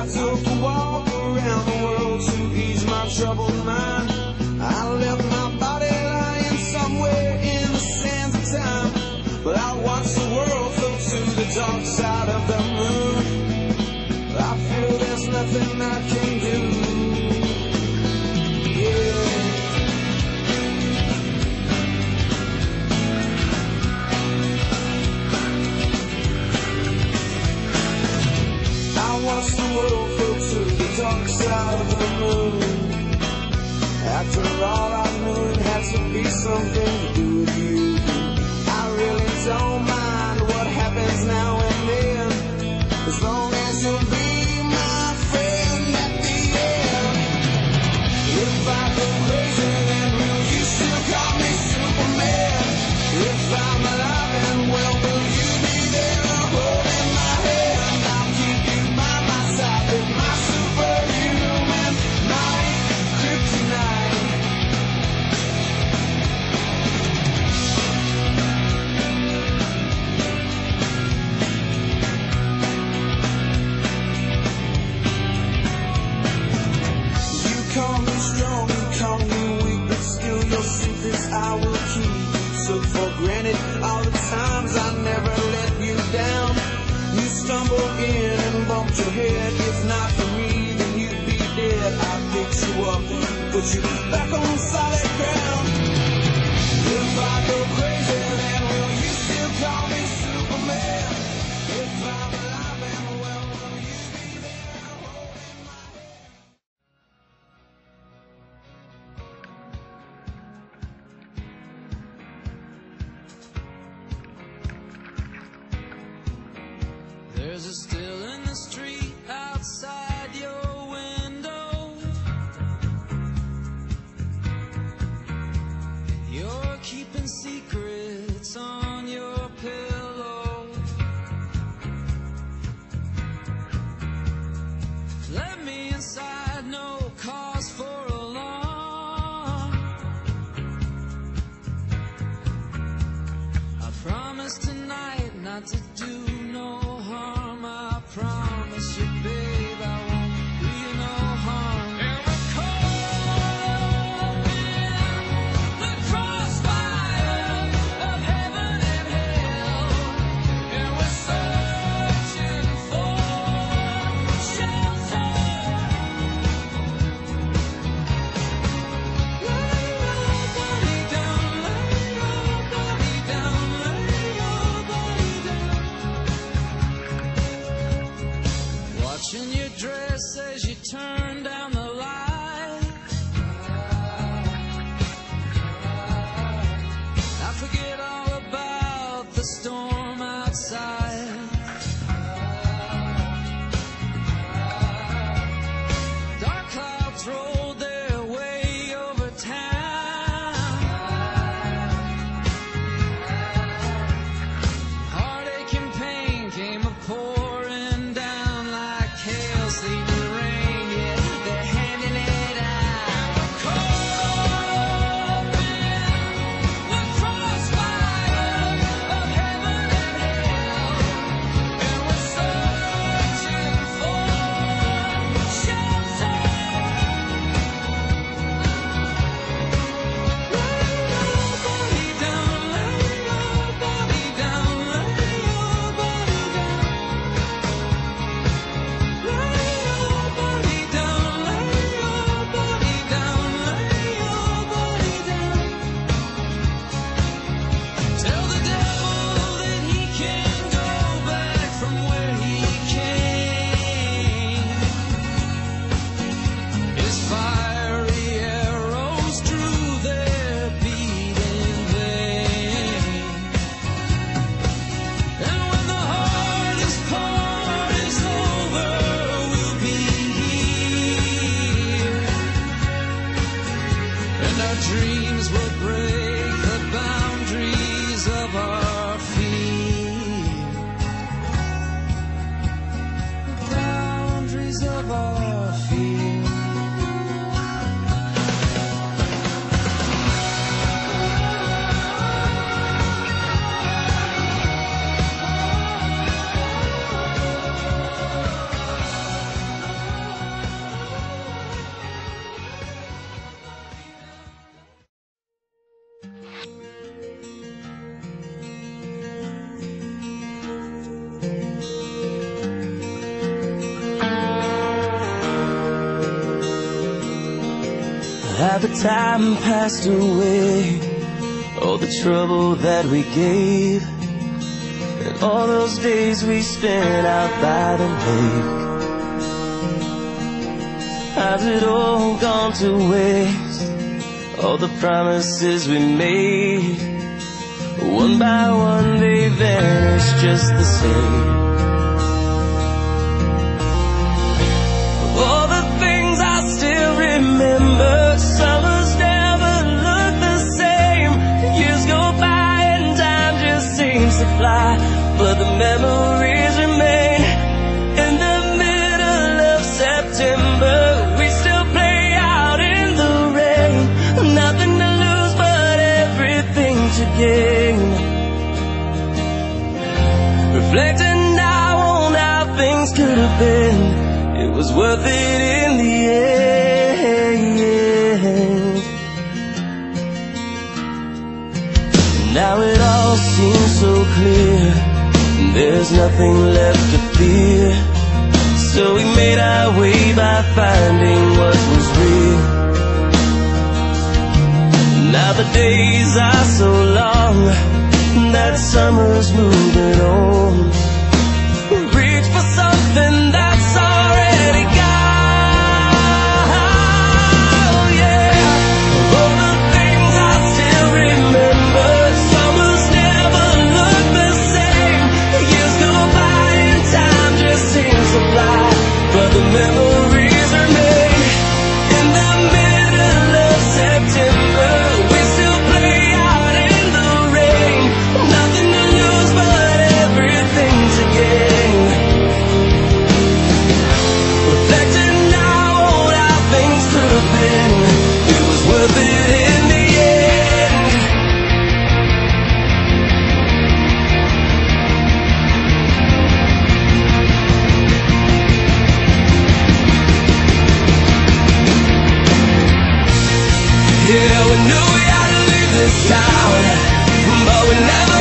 I took a walk around the world to ease my troubled mind. I left my body lying somewhere in the sands of time, but I watched the world float to the dark side of the moon. I feel there's nothing I can do. Watch the world float to the dark side of the moon. After all I knew, it had to be something to do with you. I really don't mind what happens now and then, as long as you'll be my friend at the end. If I go crazy, then will you still call me Superman? If I'm alive and well, will you be there holding my hand? I'll keep you by my side with my superhuman might, kryptonite. You call me strong, you call me weak, but still your secrets I will keep. Took for granted all the times I never let you down. You stumbled in and bumped your head. If not for me, then you'd be dead. I picked you up, put you back on solid ground. If I go crazy, then will you still call me Superman? If I'm alive and well, will you be there holding my hand? There's a still in the street outside your window. You're keeping secrets on your pillow. Let me inside, no cause for alarm. I promise tonight not to do no harm. I promise you, babe, I won't do you no harm. And we're caught in the crossfire of heaven and hell, and we're searching for shelter. Lay your body down, lay your body down, lay your body down. How the time passed away, all the trouble that we gave, and all those days we spent out by the lake. How's it all gone to waste? All the promises we made, one by one they vanish just the same. All the things I still remember, summers never look the same. Years go by and time just seems to fly, but the memories remain. In the middle of September, we still play out in the rain. Nothing to lose but everything to gain. Reflecting now on how things could have been, it was worth it in the end. Now it all seems so clear, there's nothing left to fear. So we made our way by finding what was real. Now the days are so long, that summer's moving on. Reach for something that's already gone. Yeah, all the things I still remember, summers never look the same. Years go by and time just seems to fly, but the memories remain. In the middle of September, we still play out in the rain. Nothing to lose but everything to gain. Reflecting now on how things could have been, it was worth it in the end. Yeah, we knew we had to leave this town, but we never